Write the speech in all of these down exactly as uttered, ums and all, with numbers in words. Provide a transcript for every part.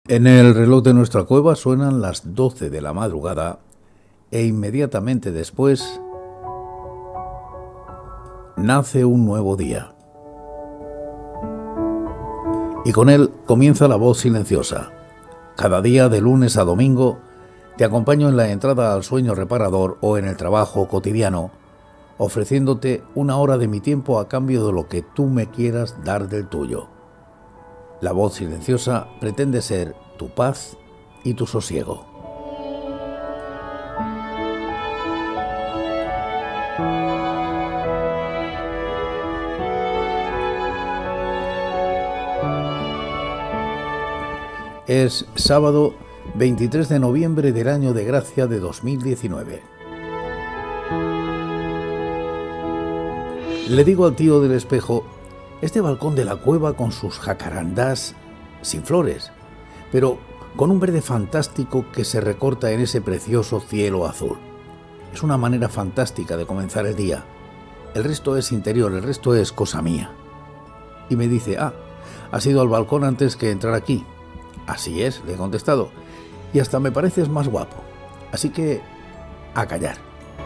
En el reloj de nuestra cueva suenan las doce de la madrugada e inmediatamente después nace un nuevo día. Y con él comienza la voz silenciosa. Cada día, de lunes a domingo, te acompaño en la entrada al sueño reparador o en el trabajo cotidiano, ofreciéndote una hora de mi tiempo a cambio de lo que tú me quieras dar del tuyo. La voz silenciosa pretende ser tu paz y tu sosiego. Es sábado veintitrés de noviembre del año de gracia de dos mil diecinueve. Le digo al tío del espejo: este balcón de la cueva con sus jacarandás sin flores, pero con un verde fantástico que se recorta en ese precioso cielo azul. Es una manera fantástica de comenzar el día. El resto es interior, el resto es cosa mía. Y me dice: ah, has ido al balcón antes que entrar aquí. Así es, le he contestado, y hasta me pareces más guapo. Así que, a callar.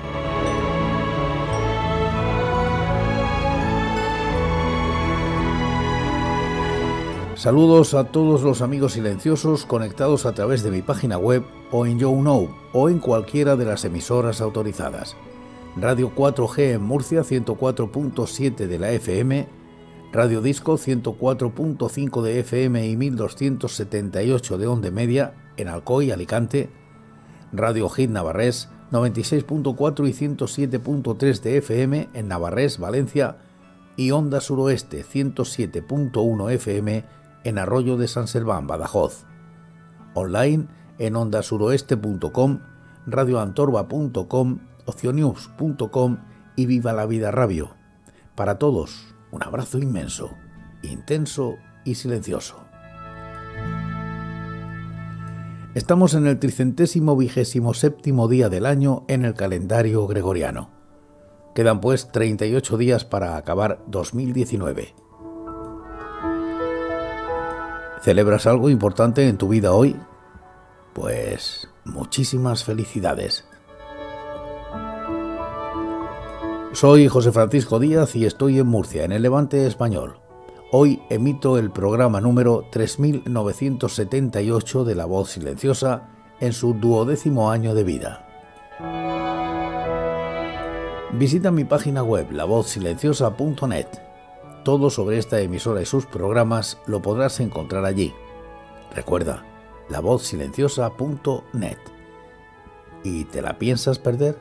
Saludos a todos los amigos silenciosos conectados a través de mi página web o en YouKnow o en cualquiera de las emisoras autorizadas. Radio cuatro G en Murcia, ciento cuatro punto siete de la F M, Radio Disco ciento cuatro punto cinco de F M y mil doscientos setenta y ocho de Onde Media en Alcoy, Alicante, Radio Hit Navarrés noventa y seis punto cuatro y ciento siete punto tres de F M en Navarrés, Valencia, y Onda Suroeste ciento siete punto uno F M en Arroyo de San Serván, Badajoz. Online en onda suroeste punto com, radio antorba punto com, ocionews punto com y Viva la Vida Radio. Para todos, un abrazo inmenso, intenso y silencioso. Estamos en el tricentésimo vigésimo séptimo día del año en el calendario gregoriano. Quedan pues treinta y ocho días para acabar dos mil diecinueve. ¿Celebras algo importante en tu vida hoy? Pues muchísimas felicidades. Soy José Francisco Díaz y estoy en Murcia, en el Levante español. Hoy emito el programa número tres mil novecientos setenta y ocho de La Voz Silenciosa en su duodécimo año de vida. Visita mi página web, la voz silenciosa punto net. Todo sobre esta emisora y sus programas lo podrás encontrar allí. Recuerda, la voz silenciosa punto net. ¿Y te la piensas perder?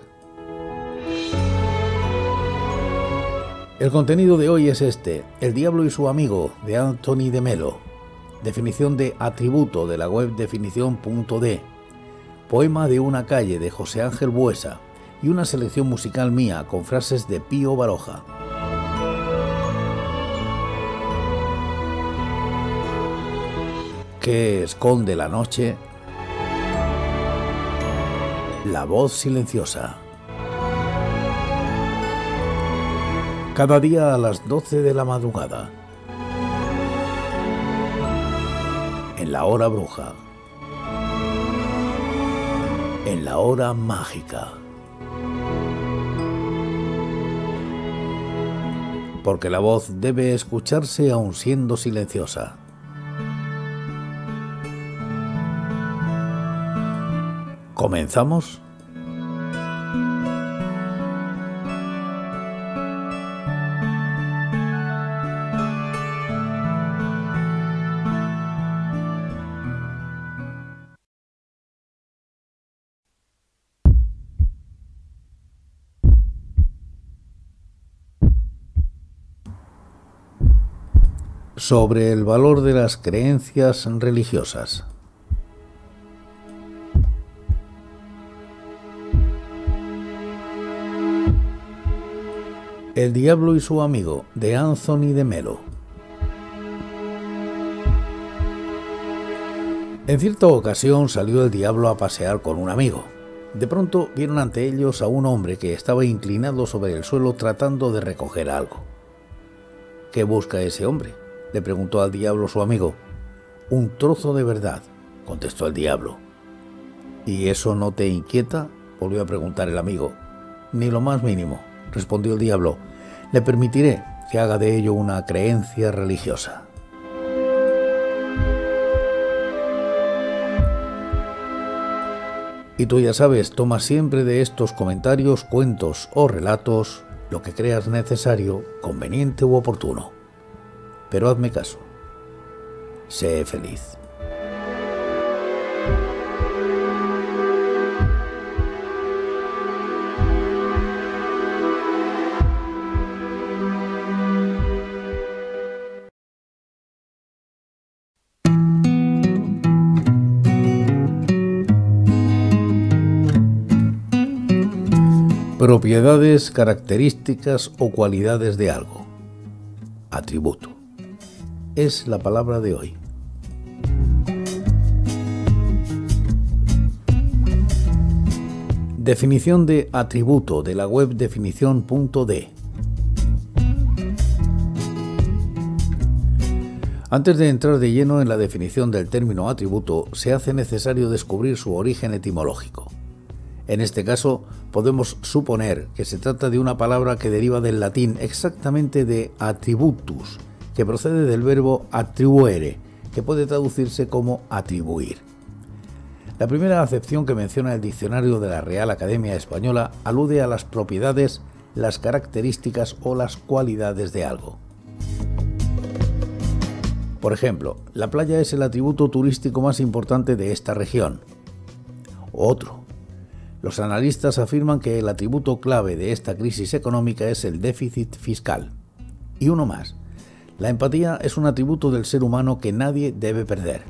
El contenido de hoy es este: El diablo y su amigo, de Anthony de Melo. Definición de atributo, de la web definición punto de. Poema de una calle, de José Ángel Buesa. Y una selección musical mía con frases de Pío Baroja. ¿Qué esconde la noche? La voz silenciosa. Cada día a las doce de la madrugada. En la hora bruja. En la hora mágica. Porque la voz debe escucharse aun siendo silenciosa. ¿Comenzamos? Sobre el valor de las creencias religiosas. El diablo y su amigo, de Anthony de Melo. En cierta ocasión salió el diablo a pasear con un amigo. De pronto vieron ante ellos a un hombre que estaba inclinado sobre el suelo tratando de recoger algo. «¿Qué busca ese hombre?», le preguntó al diablo su amigo. «Un trozo de verdad», contestó el diablo. ¿Y eso no te inquieta?, volvió a preguntar el amigo. Ni lo más mínimo, respondió el diablo. Le permitiré que haga de ello una creencia religiosa. Y tú ya sabes, toma siempre de estos comentarios, cuentos o relatos lo que creas necesario, conveniente u oportuno. Pero hazme caso. Sé feliz. Propiedades, características o cualidades de algo. Atributo. Es la palabra de hoy. Definición de atributo de la web definición punto de. Antes de entrar de lleno en la definición del término atributo, se hace necesario descubrir su origen etimológico. En este caso, podemos suponer que se trata de una palabra que deriva del latín, exactamente de attributus, que procede del verbo attribuere, que puede traducirse como atribuir. La primera acepción que menciona el diccionario de la Real Academia Española alude a las propiedades, las características o las cualidades de algo. Por ejemplo, la playa es el atributo turístico más importante de esta región. Otro. Los analistas afirman que el atributo clave de esta crisis económica es el déficit fiscal. Y uno más. La empatía es un atributo del ser humano que nadie debe perder.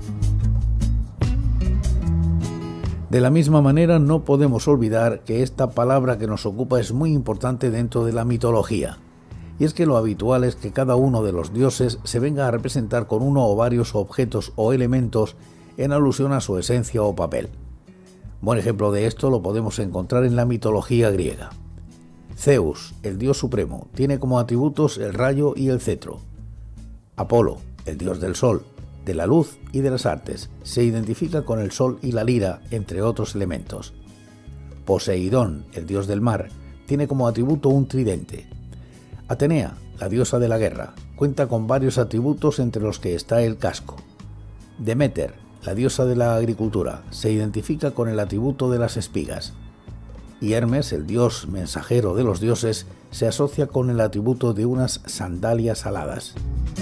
De la misma manera, no podemos olvidar que esta palabra que nos ocupa es muy importante dentro de la mitología. Y es que lo habitual es que cada uno de los dioses se venga a representar con uno o varios objetos o elementos en alusión a su esencia o papel. Buen ejemplo de esto lo podemos encontrar en la mitología griega. Zeus, el dios supremo, tiene como atributos el rayo y el cetro. Apolo, el dios del sol, de la luz y de las artes, se identifica con el sol y la lira, entre otros elementos. Poseidón, el dios del mar, tiene como atributo un tridente. Atenea, la diosa de la guerra, cuenta con varios atributos entre los que está el casco. Deméter, la diosa de la agricultura, se identifica con el atributo de las espigas. Y Hermes, el dios mensajero de los dioses, se asocia con el atributo de unas sandalias aladas.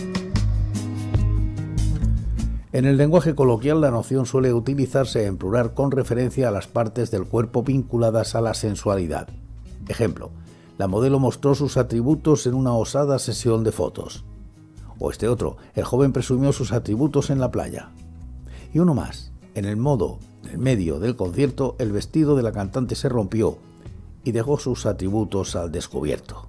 En el lenguaje coloquial, la noción suele utilizarse en plural con referencia a las partes del cuerpo vinculadas a la sensualidad. Ejemplo, la modelo mostró sus atributos en una osada sesión de fotos. O este otro, el joven presumió sus atributos en la playa. Y uno más, en el modo, en el medio del concierto, el vestido de la cantante se rompió y dejó sus atributos al descubierto.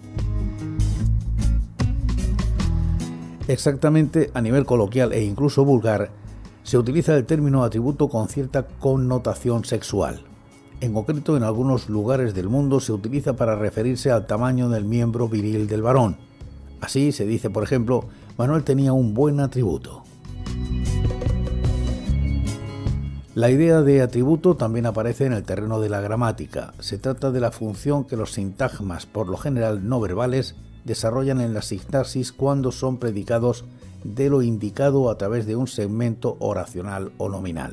Exactamente, a nivel coloquial e incluso vulgar, se utiliza el término atributo con cierta connotación sexual. En concreto, en algunos lugares del mundo se utiliza para referirse al tamaño del miembro viril del varón. Así se dice, por ejemplo, Manuel tenía un buen atributo. La idea de atributo también aparece en el terreno de la gramática. Se trata de la función que los sintagmas, por lo general no verbales, desarrollan en la sintaxis cuando son predicados de lo indicado a través de un segmento oracional o nominal.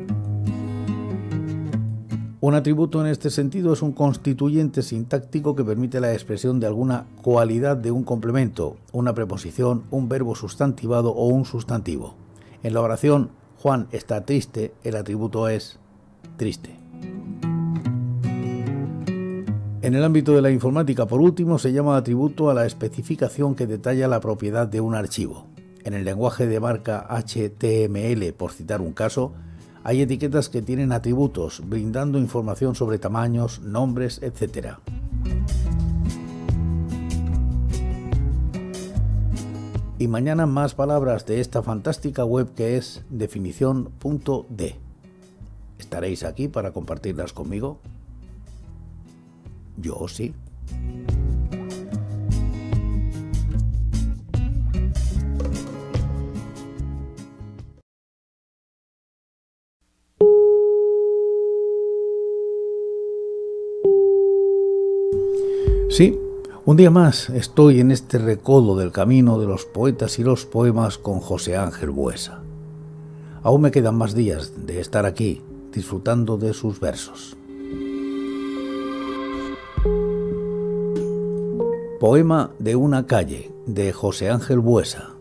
Un atributo en este sentido es un constituyente sintáctico que permite la expresión de alguna cualidad de un complemento, una preposición, un verbo sustantivado o un sustantivo. En la oración Juan está triste, el atributo es triste. En el ámbito de la informática, por último, se llama atributo a la especificación que detalla la propiedad de un archivo. En el lenguaje de marca H T M L, por citar un caso, hay etiquetas que tienen atributos, brindando información sobre tamaños, nombres, etcétera. Y mañana más palabras de esta fantástica web que es definición punto de. ¿Estaréis aquí para compartirlas conmigo? Yo sí. Sí, un día más estoy en este recodo del camino de los poetas y los poemas con José Ángel Buesa. Aún me quedan más días de estar aquí, disfrutando de sus versos. Poema de una calle, de José Ángel Buesa.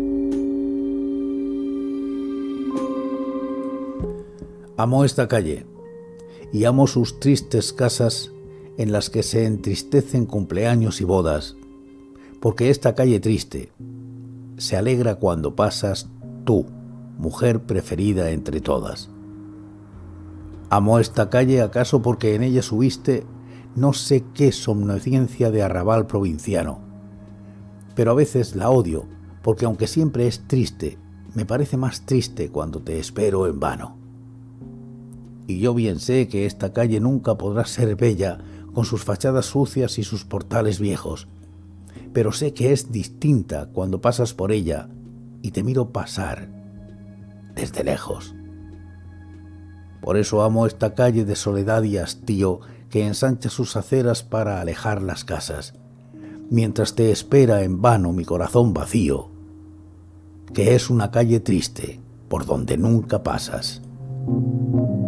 Amo esta calle, y amo sus tristes casas en las que se entristecen cumpleaños y bodas, porque esta calle triste se alegra cuando pasas tú, mujer preferida entre todas. Amo esta calle acaso porque en ella subiste no sé qué somnolencia de arrabal provinciano, pero a veces la odio porque aunque siempre es triste, me parece más triste cuando te espero en vano. Y yo bien sé que esta calle nunca podrá ser bella con sus fachadas sucias y sus portales viejos, pero sé que es distinta cuando pasas por ella y te miro pasar desde lejos. Por eso amo esta calle de soledad y hastío que ensancha sus aceras para alejar las casas, mientras te espera en vano mi corazón vacío, que es una calle triste por donde nunca pasas.